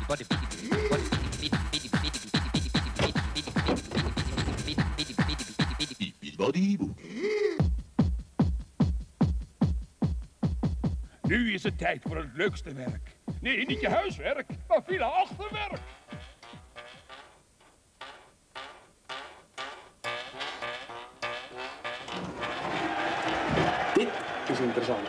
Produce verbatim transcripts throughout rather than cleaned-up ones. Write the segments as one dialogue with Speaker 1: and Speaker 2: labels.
Speaker 1: Nu is het tijd voor het leukste werk. Nee, niet je huiswerk, maar veel achterwerk.
Speaker 2: Dit is interessant.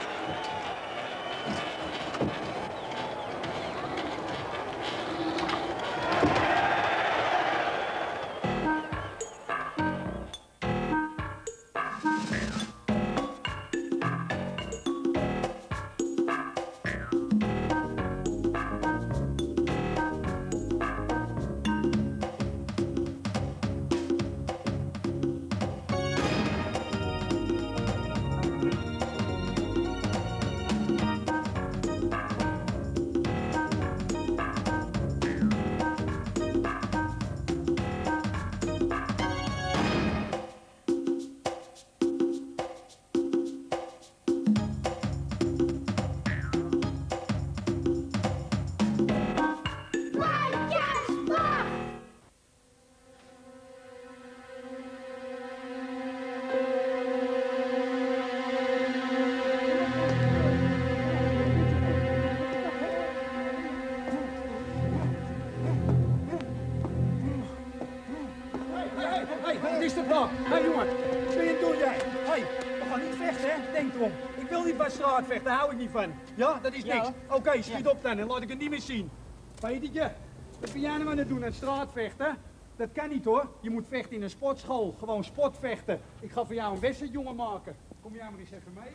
Speaker 3: Hé jongen, wat ben je aan het doen jij? Hé, hey, we gaan niet vechten hè, denk erom. Ik wil niet bij straatvechten, daar hou ik niet van. Ja, dat is niks. Ja. Oké, okay, schiet ja. op dan en laat ik het niet meer zien. Petertje, wat ben jij nou aan het doen aan straatvechten? Dat kan niet hoor. Je moet vechten in een sportschool, gewoon sportvechten. Ik ga voor jou een wedstrijd jongen maken. Kom jij maar eens even mee.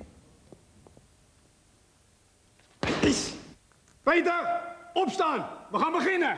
Speaker 3: Peter, opstaan! We gaan beginnen!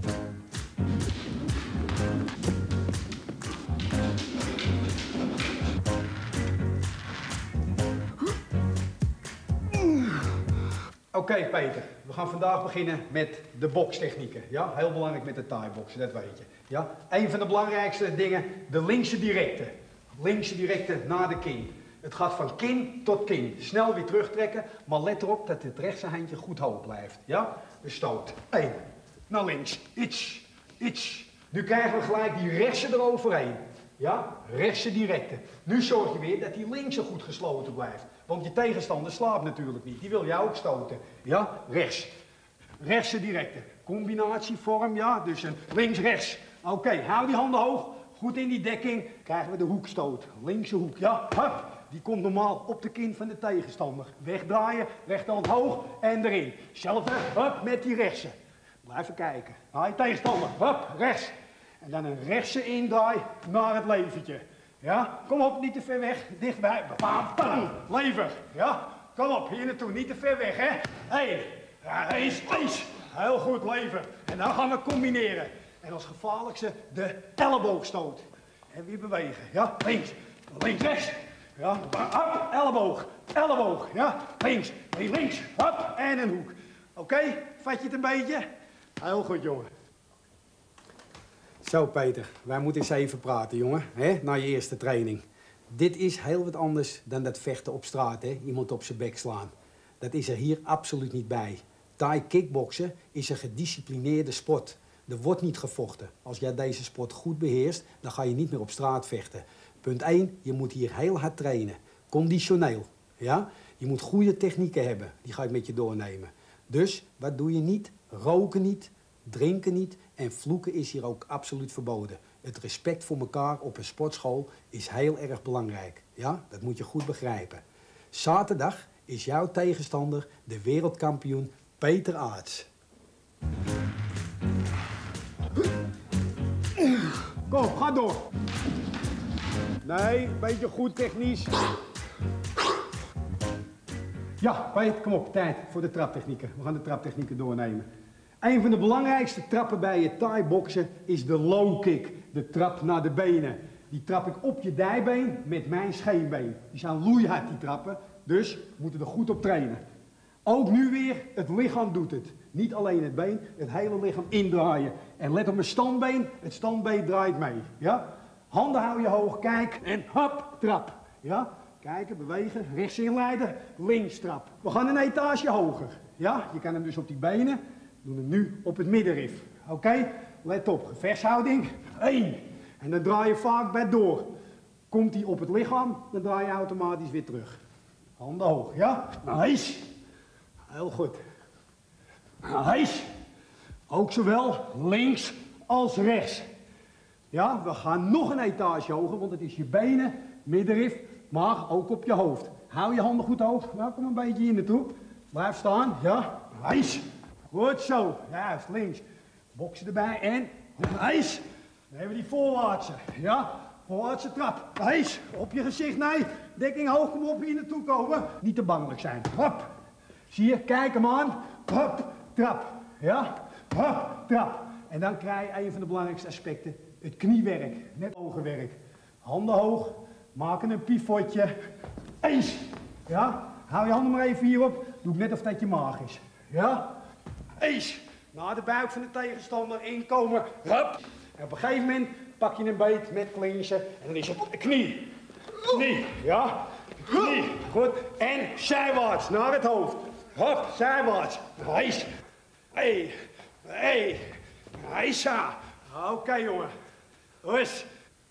Speaker 3: Oké okay, Peter, we gaan vandaag beginnen met de bokstechnieken. Ja, heel belangrijk met de thai-boksen, dat weet je. Ja, een van de belangrijkste dingen, de linkse directe. Linkse directe naar de kin. Het gaat van kin tot kin. Snel weer terugtrekken, maar let erop dat het rechtse handje goed hoog blijft. Ja, de stoot. Eén, naar links, iets, iets. Nu krijgen we gelijk die rechtse eroverheen. Ja, rechtse directe. Nu zorg je weer dat die linkse goed gesloten blijft. Want je tegenstander slaapt natuurlijk niet. Die wil jou ook stoten. Ja, rechts. Rechtse directe. Combinatievorm, ja. Dus een links-rechts. Oké, okay, hou die handen hoog. Goed in die dekking. Krijgen we de hoekstoot. Linkse hoek, ja. Hup. Die komt normaal op de kin van de tegenstander. Wegdraaien, rechterhand hoog en erin. Zelfde, hup, met die rechtse. Blijven kijken. Haal je tegenstander. Hup, rechts. En dan een rechtse indraai naar het leventje. Ja, kom op, niet te ver weg, dichtbij. Bam, bam, lever. Ja, kom op, hier naartoe, niet te ver weg, hè. Hé, ja, eens, eens. Heel goed, lever. En dan gaan we combineren. En als gevaarlijkste de elleboogstoot. En weer bewegen, ja, links, links, rechts. Ja, up, elleboog, elleboog, ja, links, links, up, en een hoek. Oké, okay, vat je het een beetje? Heel goed, jongen. Zo Peter, wij moeten eens even praten jongen, hè? Na je eerste training. Dit is heel wat anders dan dat vechten op straat, hè? Iemand op zijn bek slaan. Dat is er hier absoluut niet bij. Thai kickboksen is een gedisciplineerde sport. Er wordt niet gevochten. Als jij deze sport goed beheerst, dan ga je niet meer op straat vechten. Punt één, je moet hier heel hard trainen. Conditioneel, ja? Je moet goede technieken hebben, die ga ik met je doornemen. Dus, wat doe je niet? Roken niet, drinken niet en vloeken is hier ook absoluut verboden. Het respect voor elkaar op een sportschool is heel erg belangrijk. Ja, dat moet je goed begrijpen. Zaterdag is jouw tegenstander de wereldkampioen Peter Aarts. Kom, ga door. Nee, een beetje goed technisch. Ja, Peter, kom op, tijd voor de traptechnieken. We gaan de traptechnieken doornemen. Een van de belangrijkste trappen bij je thai-boksen is de low kick. De trap naar de benen. Die trap ik op je dijbeen met mijn scheenbeen. Die zijn loeihard, die trappen. Dus we moeten er goed op trainen. Ook nu weer, het lichaam doet het. Niet alleen het been, het hele lichaam indraaien. En let op mijn standbeen, het standbeen draait mee. Ja? Handen hou je hoog, kijk en hop, trap. Ja? Kijken, bewegen, rechts inleiden, links trap. We gaan een etage hoger. Ja? Je kan hem dus op die benen. Doen hem nu op het middenrif. Oké? Okay? Let op, gevechtshouding. één. En dan draai je vaak bij door. Komt hij op het lichaam, dan draai je automatisch weer terug. Handen hoog, ja? Nice. Heel goed. Nice. Ook zowel links als rechts. Ja, we gaan nog een etage hoger, want het is je benen, middenrif, maar ook op je hoofd. Hou je handen goed hoog. Nou, kom een beetje hier naartoe. Blijf staan, ja? Nice. Goed zo. Juist, links. Boksen erbij en nice. Dan hebben we die voorwaartse, ja? Voorwaartse trap. Nice. Op je gezicht, nee. Dekking hoog, kom op, hier naartoe komen. Niet te bangelijk zijn. Hop. Zie je, kijk hem aan. Hop, trap. Ja? Hop, trap. En dan krijg je een van de belangrijkste aspecten. Het kniewerk, net ogenwerk. Handen hoog, maken een pivotje. Eens. Ja? Hou je handen maar even hierop. Doe net of dat je maag is. Ja? Eens. Naar de buik van de tegenstander inkomen. Hup. En op een gegeven moment pak je een beet met clinchen en dan is het op de knie. Knie. Ja? Knie. Goed. En zijwaarts naar het hoofd. Hop, zijwaarts. Eens. Hey. Hey. Heisa. Oké, okay, jongen. Rust.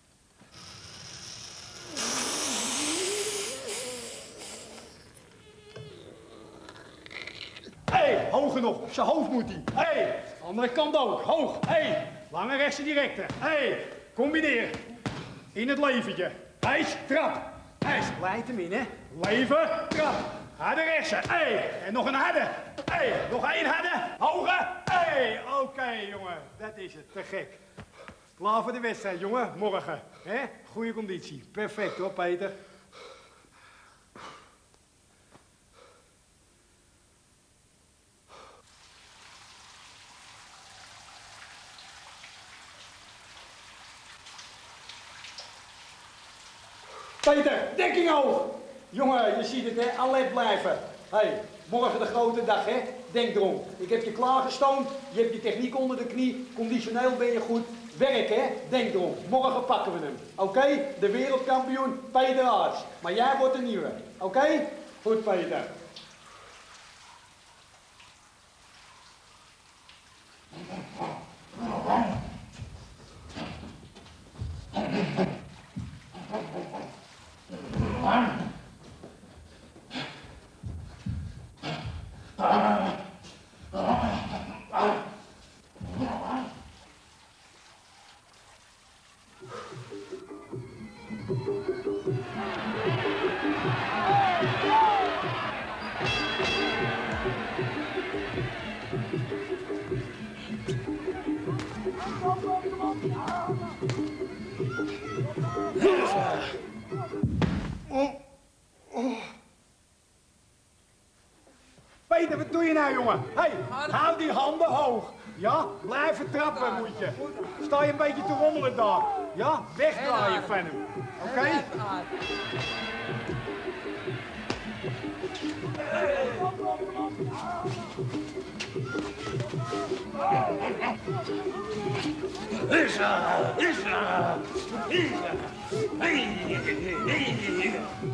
Speaker 3: Hé, hey, hoger nog. Op zijn hoofd moet hij. Hé, hey, andere kant ook. Hoog. Hé, hey, lange rechtse directe. Hé, hey, combineer. In het leventje. Hijs, trap. Hijs, leid hem in, hè. Leven, trap. Harde rechtse. Hé, hey, en nog een harde. Hé, hey, nog één harde. Hoge. Hé, hey, oké, okay, jongen. Dat is het. Te gek. Klaar voor de wedstrijd, jongen. Morgen. Hè? Goede conditie. Perfect, hoor, Peter. Peter, dekking hoog. Jongen, je ziet het, hè. Alert blijven. Hé, hey, morgen de grote dag, hè. Denk erom. Ik heb je klaargestoomd. Je hebt je techniek onder de knie. Conditioneel ben je goed. Werk, hè. Denk erom. Morgen pakken we hem. Oké? Okay? De wereldkampioen Peter Aarts. Maar jij wordt de nieuwe. Oké? Okay? Goed, Peter. Peter, wat doe je nou, jongen? Hé, hey, hou die handen hoog. Ja, blijven trappen moet je. Sta je een beetje te rommelen daar. Ja, wegdraaien van hem. Oké? Okay?
Speaker 2: Isra, Isra, Isra. Hey, hey,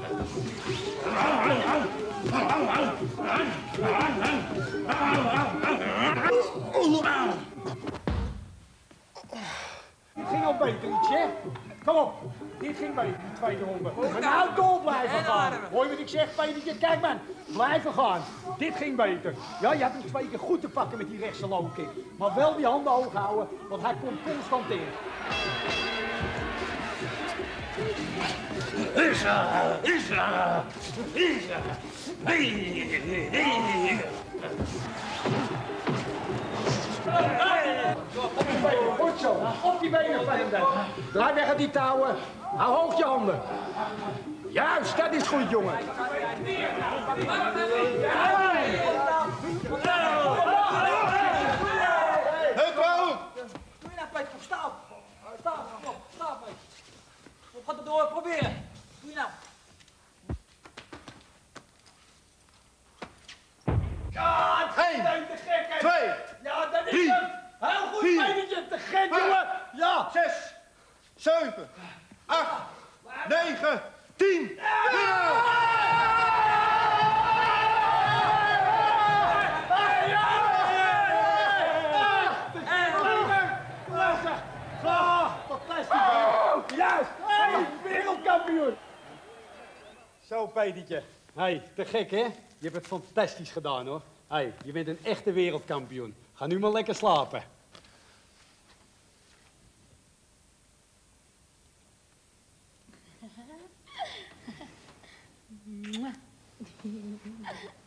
Speaker 3: Dit ging al beter iets, hè? Kom op, dit ging beter, die tweede ronde. Maar nou door blijven gaan. Hoor je wat ik zeg, Petertje? Kijk man, blijven gaan. Dit ging beter. Ja, je had hem twee keer goed te pakken met die rechtse low kick. Maar wel die handen hoog houden, want hij komt constant in.
Speaker 2: Isra, Isra, Isra. Hey, hey.
Speaker 3: Op die benen, goed zo. Op die benen van hem dan. Draai weg uit die touwen. Hou hoog je handen. Juist, dat is goed, jongen.
Speaker 4: Het wou!
Speaker 5: Doe je nou, Peter? Stap! Stap, stop, stap, Peter. We gaan het door proberen. Doe je nou?
Speaker 3: Ja, het is
Speaker 4: Eén,
Speaker 3: te gek, hè?
Speaker 4: twee,
Speaker 3: Ja, dat is
Speaker 4: drie,
Speaker 3: hem. Heel goed,
Speaker 4: vier,
Speaker 3: Petertje. Te gek,
Speaker 4: vijf,
Speaker 3: jongen. Ja.
Speaker 4: zes, zeven, acht, negen, tien. Ja!
Speaker 3: Juist! Hey, wereldkampioen! Zo, Petertje. Hey, te gek, hè? Je hebt het fantastisch gedaan, hoor. Hey, je bent een echte wereldkampioen. Ga nu maar lekker slapen.
Speaker 6: Mwah.